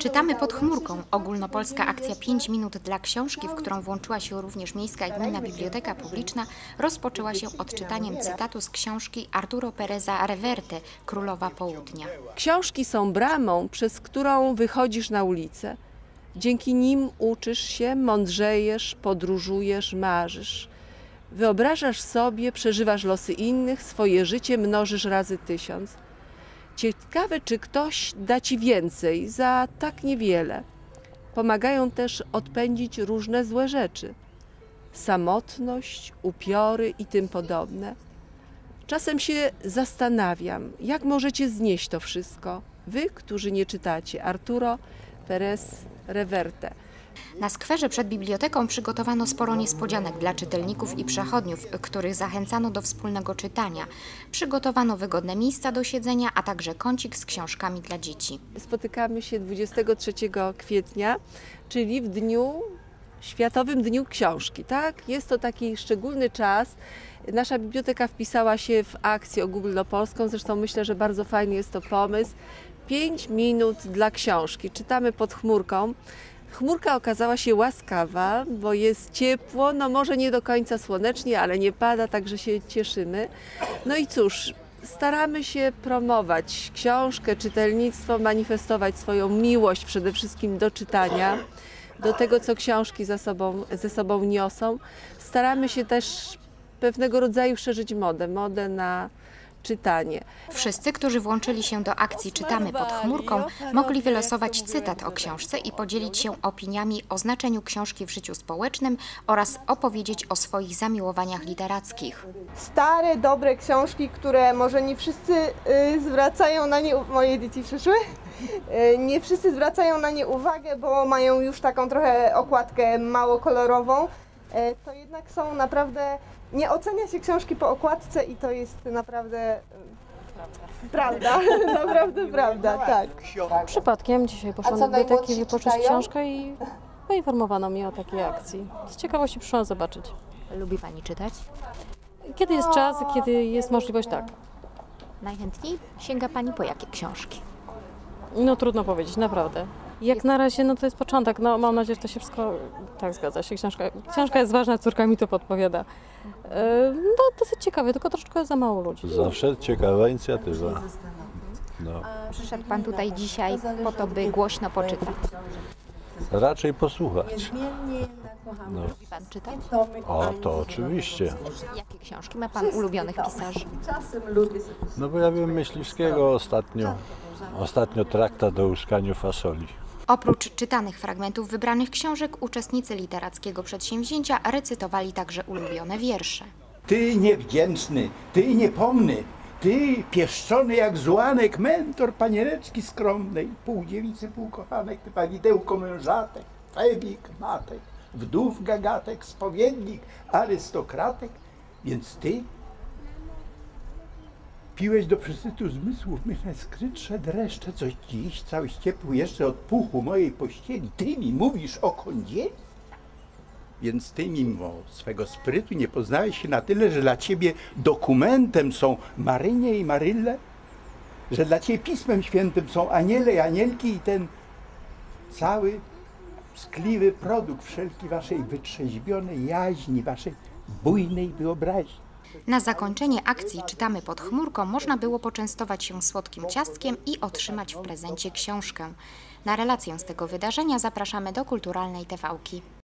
Czytamy pod chmurką. Ogólnopolska akcja 5 minut dla książki, w którą włączyła się również Miejska i Gminna Biblioteka Publiczna, rozpoczęła się odczytaniem cytatu z książki Arturo Pereza Reverte, Królowa Południa. Książki są bramą, przez którą wychodzisz na ulicę. Dzięki nim uczysz się, mądrzejesz, podróżujesz, marzysz. Wyobrażasz sobie, przeżywasz losy innych, swoje życie mnożysz razy 1000. Ciekawe, czy ktoś da ci więcej za tak niewiele. Pomagają też odpędzić różne złe rzeczy. Samotność, upiory i tym podobne. Czasem się zastanawiam, jak możecie znieść to wszystko, wy, którzy nie czytacie. Arturo Perez Reverte. Na skwerze przed biblioteką przygotowano sporo niespodzianek dla czytelników i przechodniów, których zachęcano do wspólnego czytania. Przygotowano wygodne miejsca do siedzenia, a także kącik z książkami dla dzieci. Spotykamy się 23 kwietnia, czyli w Światowym Dniu Książki. Tak? Jest to taki szczególny czas. Nasza biblioteka wpisała się w akcję ogólnopolską, zresztą myślę, że bardzo fajny jest to pomysł. 5 minut dla książki. Czytamy pod chmurką. Chmurka okazała się łaskawa, bo jest ciepło, no może nie do końca słonecznie, ale nie pada, także się cieszymy. No i cóż, staramy się promować książkę, czytelnictwo, manifestować swoją miłość przede wszystkim do czytania, do tego, co książki ze sobą niosą. Staramy się też pewnego rodzaju szerzyć modę na czytanie. Wszyscy, którzy włączyli się do akcji Czytamy pod chmurką, mogli wylosować cytat o książce i podzielić się opiniami o znaczeniu książki w życiu społecznym oraz opowiedzieć o swoich zamiłowaniach literackich. Stare, dobre książki, które może nie wszyscy zwracają na nie... Moje dzieci przyszły? Nie wszyscy zwracają na nie uwagę, bo mają już taką trochę okładkę mało kolorową. To jednak są naprawdę... Nie ocenia się książki po okładce i to jest naprawdę prawda, naprawdę prawda, tak. Przypadkiem dzisiaj poszłam do biblioteki wypożyczyć książkę i poinformowano mnie o takiej akcji. Z ciekawości przyszłam zobaczyć. Lubi Pani czytać? Kiedy jest czas, kiedy jest możliwość, tak. Najchętniej sięga Pani po jakie książki? No trudno powiedzieć, naprawdę. Jak na razie, no to jest początek, no mam nadzieję, że to się wszystko, tak zgadza się, książka jest ważna, córka mi to podpowiada. No dosyć ciekawe, tylko troszeczkę za mało ludzi. Zawsze ciekawa inicjatywa. No. Przyszedł Pan tutaj dzisiaj po to, by głośno poczytać. Raczej posłuchać. No. Lubi Pan czytać? O, to oczywiście. Jakie książki? Ma Pan ulubionych pisarzy? No bo ja wiem Myśliwskiego ostatnio traktat o łuskaniu fasoli. Oprócz czytanych fragmentów wybranych książek, uczestnicy literackiego przedsięwzięcia recytowali także ulubione wiersze. Ty niewdzięczny, ty niepomny, ty pieszczony jak złanek, mentor panieneczki skromnej, pół dziewicy, pół kochanek, ty pawidełko mężatek, febik matek, wdów gagatek, spowiednik, arystokratek, więc ty piłeś do przesytu zmysłów myszne skrytsze dreszcze, coś dziś cały ciepły jeszcze od puchu mojej pościeli. Ty mi mówisz o kądzieli? Więc ty mimo swego sprytu nie poznałeś się na tyle, że dla ciebie dokumentem są Marynie i Maryle, że dla ciebie Pismem Świętym są aniele i anielki i ten cały tkliwy produkt wszelki waszej wytrzeźbionej jaźni, waszej bujnej wyobraźni. Na zakończenie akcji Czytamy pod chmurką można było poczęstować się słodkim ciastkiem i otrzymać w prezencie książkę. Na relację z tego wydarzenia zapraszamy do Kulturalnej TVki.